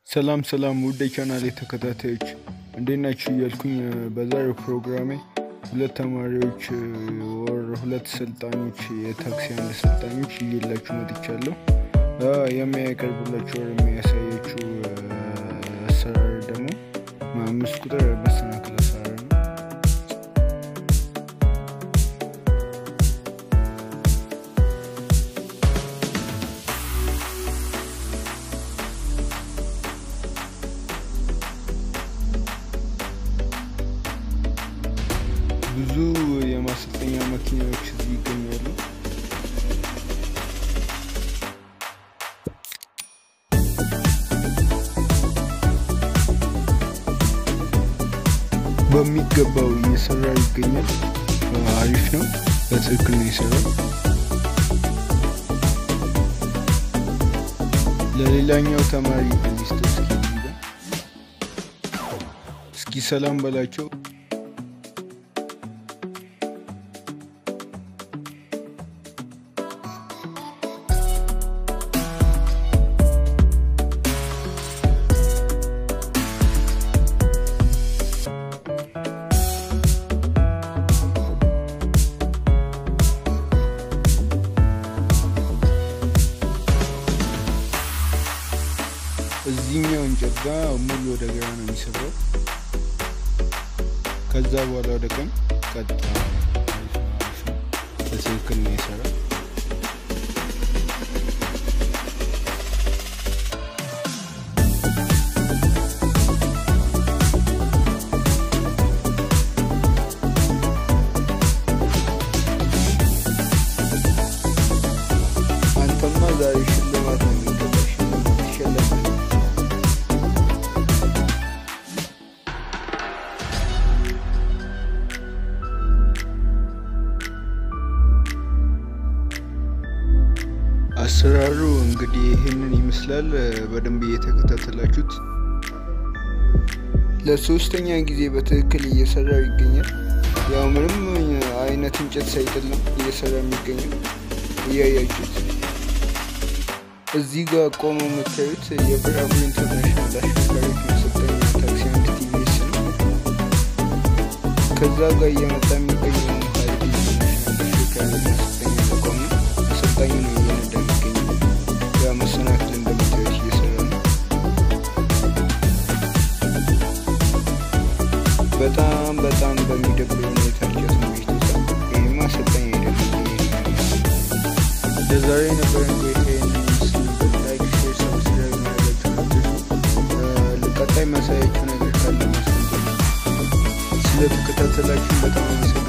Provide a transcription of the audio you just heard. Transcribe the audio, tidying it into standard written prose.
ሰላም ውድ የቻናሌ ተከታታዮች እንዴት ናችሁ እያልኩኝ በዛሬው ፕሮግራሜ ሁለት ተማሪዎች ወር ሁለት ሰልጣኞች የታክሲ አንድ ሰልጣኞች ይዤላችሁ መጥቻለሁ። የሚያቀርቡላችሁ ወር የሚያሳያችሁ አሰራር ደግሞ 5 ቁጥር መሰናክል አሰራር ነው። ብዙ የማሰልጠኛ መኪናዎች እዚህ ይገኛሉ። በሚገባው እየሰራ ይገኛል። አሪፍ ነው፣ በትክክል ነው የሰራው። ለሌላኛው ተማሪ እስኪ ሰላም በላቸው። እዚህኛው እንጨት ጋር ሙሉ ወደ ግራ ነው የሚሰራው። ከዛ በኋላ ወደ ቀኝ ቀጥታ በትክክል ነው የሰራው። አንተማ ዛሬ ሽልማት ነው የሚገባሽ፣ ትሸለማለህ። አሰራሩ እንግዲህ ይሄንን ይመስላል። በደንብ እየተከታተላችሁት ለሶስተኛ ጊዜ በትክክል እየሰራው ይገኛል። ያው ምንም አይነት እንጨት ሳይጥል ነው እየሰራ የሚገኘው። እያያችሁት እዚህ ጋር ቆሞ የምታዩት የብራቮ ኢንተርናሽናል አሽከርካሪዎች ማሰልጠኛ ታክሲ አንድ ቲቪኤስ ነው። ከዛ ጋር እየመጣ የሚገኘው አሰልጣኝ ነው እየነዳ የሚገኘው። ያ መሰናክል እንደምታዩት እየሰራ ነው። በጣም በሚደብር ሁኔታ እንጨት ነው የተሰራው። ይሄማ አሰልጣኝ አይደለም። ለዛሬ የነበረን ቆይታ ላይክ፣ ሼር፣ ሰብስክራይብ ማድረጋችሁን አትርሱ። ለቀጣይ ማሳያችሁ ነገር ካለ ማስቀመጥ። ስለተከታተላችሁ በጣም